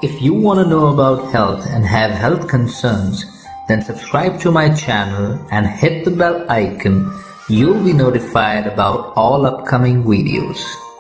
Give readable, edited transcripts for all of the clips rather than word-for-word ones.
If you want to know about health and have health concerns, then subscribe to my channel and hit the bell icon. You'll be notified about all upcoming videos.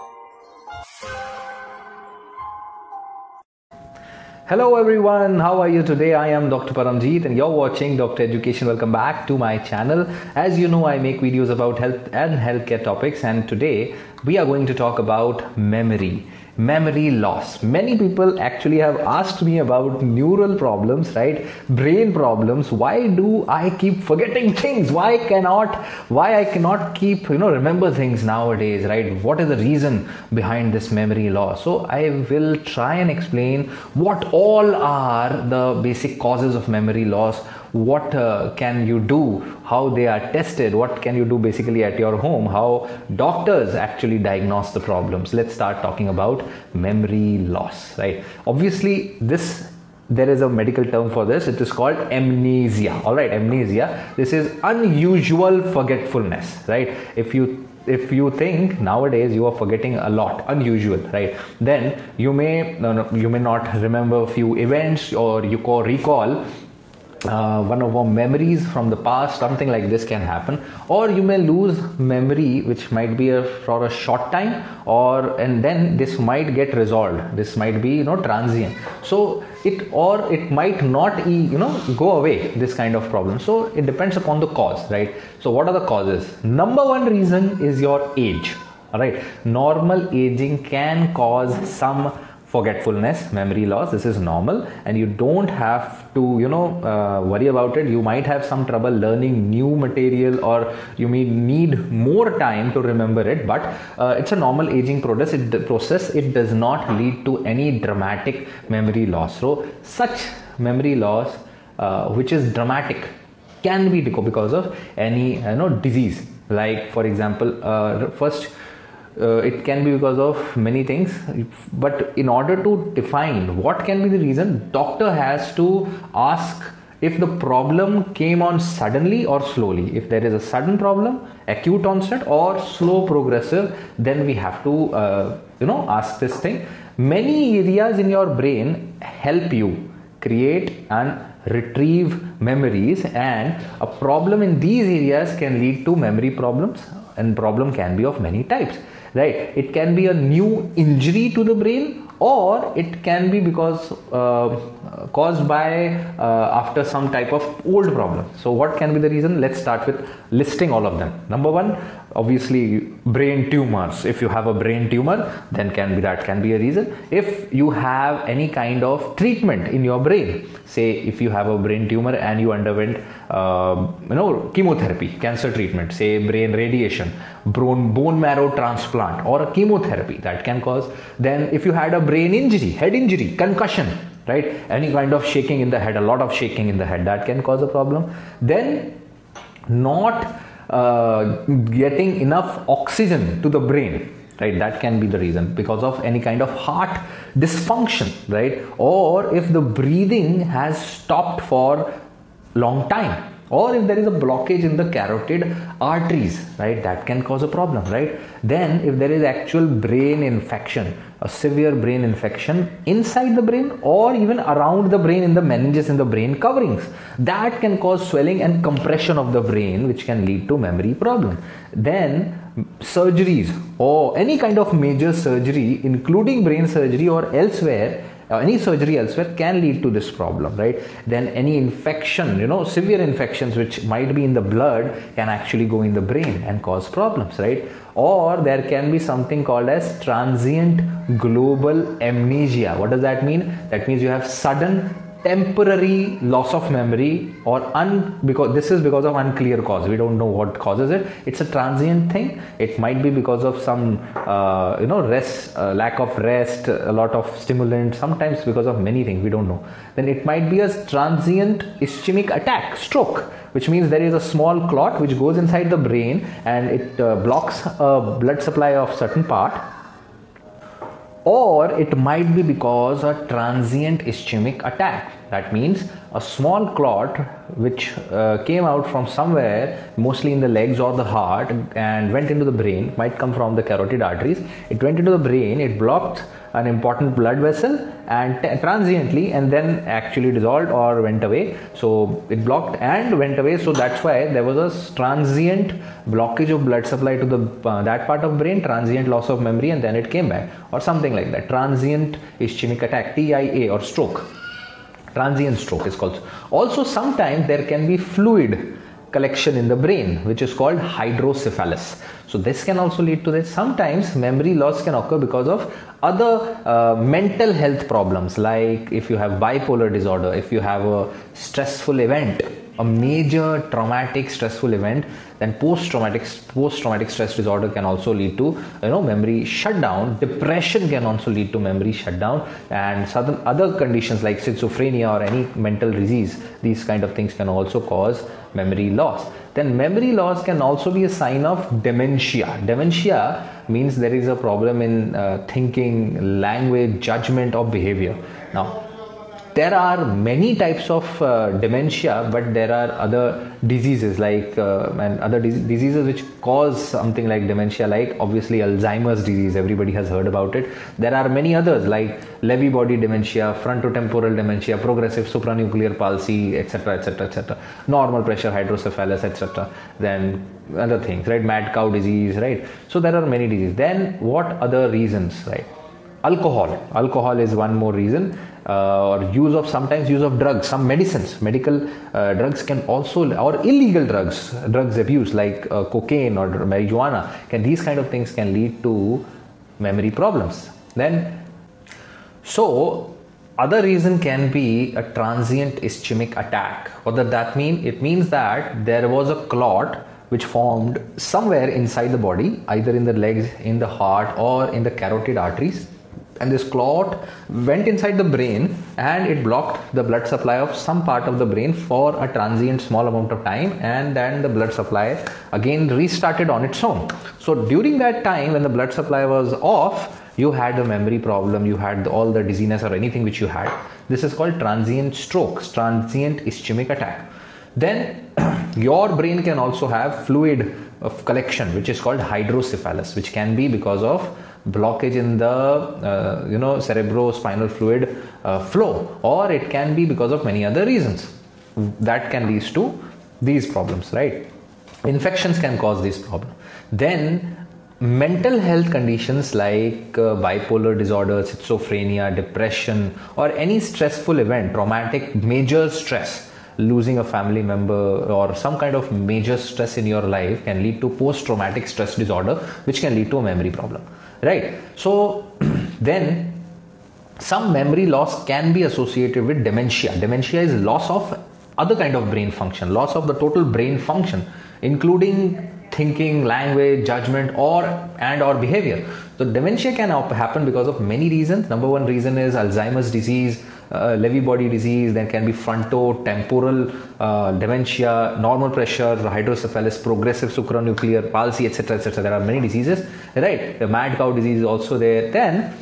Hello everyone, how are you today? I am Dr. Paramjeet and you're watching Dr. Education. Welcome back to my channel. As you know, I make videos about health and healthcare topics, and today we are going to talk about memory loss. Many people actually have asked me about neural problems, right? Brain problems. Why do I keep forgetting things? Why I cannot keep, remember things nowadays, right? What is the reason behind this memory loss? So I will try and explain what all are the basic causes of memory loss. What can you do, how they are tested, what can you do basically at your home, how doctors actually diagnose the problems. Let's start talking about memory loss, right? Obviously there is a medical term for this. It is called amnesia. All right, amnesia. This is unusual forgetfulness, right? If you think nowadays you are forgetting a lot, unusual, right, then you may not remember a few events, or you recall one of our memories from the past. Something like this can happen, or you may lose memory which might be for a short time, and then this might get resolved. This might be transient, so it might not go away, this kind of problem. So it depends upon the cause, right? So what are the causes? Number one reason is your age. All right, normal aging can cause some forgetfulness, memory loss. This is normal, and you don't have to worry about it. You might have some trouble learning new material, or you may need more time to remember it, but it's a normal aging process. It does not lead to any dramatic memory loss. So such memory loss which is dramatic can be because of any disease. Like for example, it can be because of many things, but in order to define what can be the reason, doctor has to ask if the problem came on suddenly or slowly. If there is a sudden problem, acute onset, or slow progressive, then we have to ask this thing. Many areas in your brain help you create and retrieve memories, and a problem in these areas can lead to memory problems, and problem can be of many types, right? It can be a new injury to the brain, or it can be because caused by after some type of old problem. So what can be the reason? Let's start with listing all of them. Number one, obviously brain tumors. If you have a brain tumor, then that can be a reason. If you have any kind of treatment in your brain, say if you have a brain tumor and you underwent chemotherapy, cancer treatment, say brain radiation, bone marrow transplant, or a chemotherapy, that can cause. Then if you had a brain injury, head injury, concussion, right, any kind of shaking in the head, a lot of shaking in the head, that can cause a problem. Then not getting enough oxygen to the brain, right, that can be the reason, because of any kind of heart dysfunction, right? Or if the breathing has stopped for long time, or if there is a blockage in the carotid arteries, right, that can cause a problem, right? Then if there is actual brain infection, a severe brain infection inside the brain, or even around the brain, in the meninges, in the brain coverings, that can cause swelling and compression of the brain, which can lead to memory problem. Then surgeries, or any kind of major surgery, including brain surgery or elsewhere, any surgery elsewhere, can lead to this problem, right? Then any infection, severe infections which might be in the blood, can actually go in the brain and cause problems, right? Or there can be something called as transient global amnesia. What does that mean? That means you have sudden temporary loss of memory, or because this is because of unclear cause. We don't know what causes it. It's a transient thing. It might be because of some rest, lack of rest, a lot of stimulant, sometimes because of many things we don't know. Then it might be a transient ischemic attack, stroke, which means there is a small clot which goes inside the brain, and it blocks a blood supply of certain part. Or it might be because a transient ischemic attack, That means a small clot which came out from somewhere, mostly in the legs or the heart, and went into the brain, might come from the carotid arteries. It went into the brain, it blocked an important blood vessel and transiently, and then actually dissolved or went away. So it blocked and went away. So that's why there was a transient blockage of blood supply to the that part of brain, transient loss of memory, and then it came back, or something like that. Transient ischemic attack, TIA, or stroke. Transient stroke is called. Also, sometimes there can be fluid collection in the brain, which is called hydrocephalus. So this can also lead to this. Sometimes memory loss can occur because of other mental health problems, like if you have bipolar disorder, if you have a stressful event, a major traumatic stressful event, then post-traumatic stress disorder can also lead to memory shutdown. Depression can also lead to memory shutdown, and certain other conditions like schizophrenia or any mental disease, these kind of things can also cause memory loss. Then memory loss can also be a sign of dementia. Dementia means there is a problem in thinking, language, judgment, or behavior. Now, there are many types of dementia, but there are other diseases like and other diseases which cause something like dementia, like obviously Alzheimer's disease, everybody has heard about it. There are many others like Lewy body dementia, frontotemporal dementia, progressive supranuclear palsy, etc., etc., etc., normal pressure hydrocephalus, etc. Then other things, right? Mad cow disease, right? So there are many diseases. Then what other reasons, right? Alcohol is one more reason, or sometimes use of drugs, some medicines, medical drugs can also, or illegal drugs abuse like cocaine or marijuana, these kind of things can lead to memory problems. Then, so other reason can be a transient ischemic attack. What does that mean? It means that there was a clot which formed somewhere inside the body, either in the legs, in the heart, or in the carotid arteries. And this clot went inside the brain and it blocked the blood supply of some part of the brain for a transient small amount of time, and then the blood supply again restarted on its own. So during that time when the blood supply was off, you had a memory problem, you had all the dizziness or anything which you had. This is called transient strokes, transient ischemic attack. Then your brain can also have fluid of collection, which is called hydrocephalus, which can be because of blockage in the cerebrospinal fluid flow, or it can be because of many other reasons that can lead to these problems, right? Infections can cause this problem. Then mental health conditions like bipolar disorder, schizophrenia, depression, or any stressful event, traumatic major stress, losing a family member or some kind of major stress in your life can lead to post-traumatic stress disorder, which can lead to a memory problem, right? So then some memory loss can be associated with dementia. Dementia is loss of other kind of brain function, loss of the total brain function, including thinking, language, judgment, or behavior. So dementia can happen because of many reasons. Number one reason is Alzheimer's disease, Lewy body disease. There can be frontotemporal dementia, normal pressure, hydrocephalus, progressive supranuclear palsy, etc., etc. There are many diseases, right? The mad cow disease is also there. Then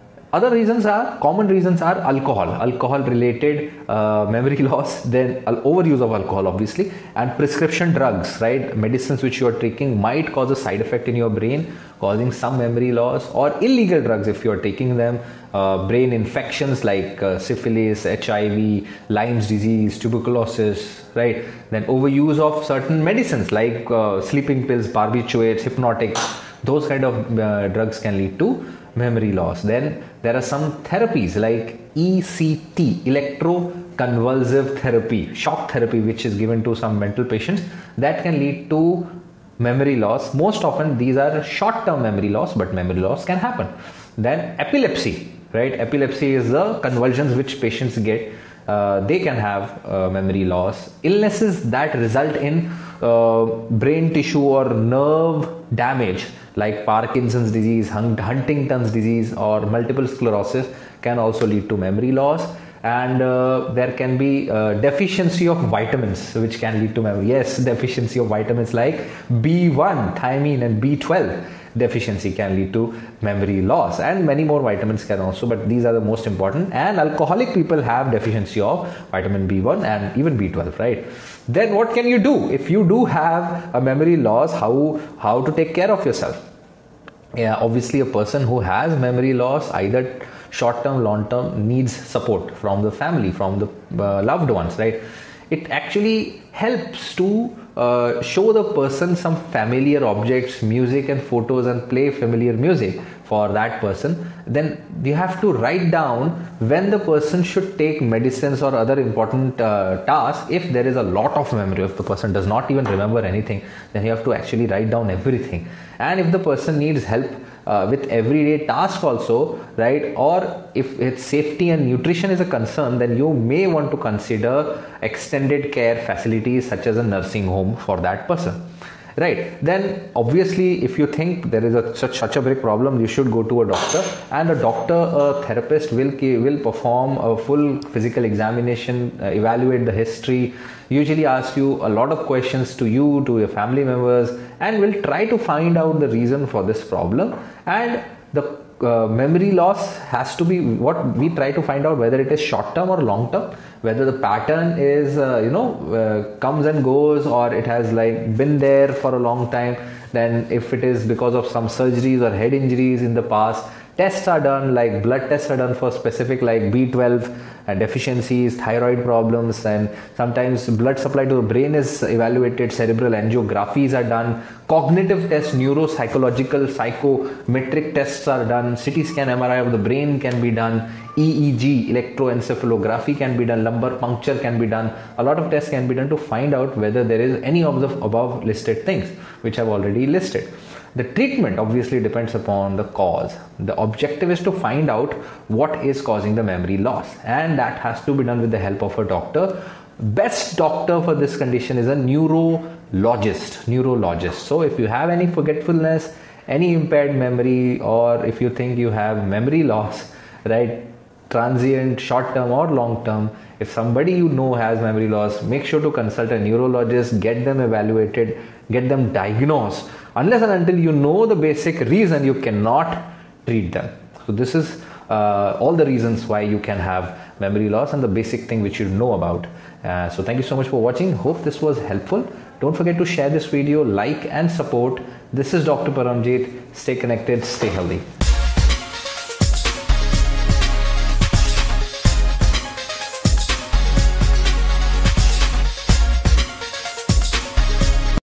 common reasons are alcohol related memory loss, then overuse of alcohol obviously, and prescription drugs, right? Medicines which you are taking might cause a side effect in your brain, causing some memory loss, or illegal drugs if you are taking them, brain infections like syphilis, HIV, Lyme's disease, tuberculosis, right? Then overuse of certain medicines like sleeping pills, barbiturates, hypnotics, those kind of drugs can lead to memory loss. Then there are some therapies like ECT, electroconvulsive therapy, shock therapy, which is given to some mental patients, that can lead to memory loss. Most often these are short-term memory loss, but memory loss can happen. Then epilepsy, right? Epilepsy is the convulsions which patients get. They can have memory loss. Illnesses that result in brain tissue or nerve damage like Parkinson's disease, Huntington's disease, or multiple sclerosis can also lead to memory loss. And there can be deficiency of vitamins which can lead to memory. Yes, deficiency of vitamins like B1, thiamine, and B12. deficiency can lead to memory loss, and many more vitamins can also, but these are the most important. And alcoholic people have deficiency of vitamin B1 and even B12, right? Then what can you do if you do have a memory loss? How to take care of yourself? Yeah, obviously a person who has memory loss, either short term, long term, needs support from the family, from the loved ones, right? It actually helps to show the person some familiar objects, music and photos, and play familiar music for that person. Then you have to write down when the person should take medicines or other important tasks. If there is a lot of memory, if the person does not even remember anything, then you have to actually write down everything. And if the person needs help with everyday task also, right, or if its safety and nutrition is a concern, then you may want to consider extended care facilities such as a nursing home for that person, right? Then obviously if you think there is such a big problem, you should go to a doctor, and a therapist will perform a full physical examination, evaluate the history, usually ask you a lot of questions to you, to your family members, and will try to find out the reason for this problem. And the memory loss has to be what we try to find out, whether it is short term or long term, whether the pattern is comes and goes, or it has like been there for a long time. Then if it is because of some surgeries or head injuries in the past, tests are done, like blood tests are done for specific like B12 deficiencies, thyroid problems, and sometimes blood supply to the brain is evaluated, cerebral angiographies are done, cognitive tests, neuropsychological, psychometric tests are done, CT scan, MRI of the brain can be done, EEG, electroencephalography can be done, lumbar puncture can be done. A lot of tests can be done to find out whether there is any of the above listed things which I've already listed. The treatment obviously depends upon the cause. The objective is to find out what is causing the memory loss, and that has to be done with the help of a doctor. Best doctor for this condition is a neurologist. So if you have any forgetfulness, any impaired memory, or if you think you have memory loss, right, transient, short term or long term, if somebody you know has memory loss, make sure to consult a neurologist, get them evaluated, get them diagnosed. Unless and until you know the basic reason, you cannot treat them. So this is all the reasons why you can have memory loss and the basic thing which you know about. So thank you so much for watching. Hope this was helpful. Don't forget to share this video, like and support. This is Dr. Paramjit. Stay connected, stay healthy.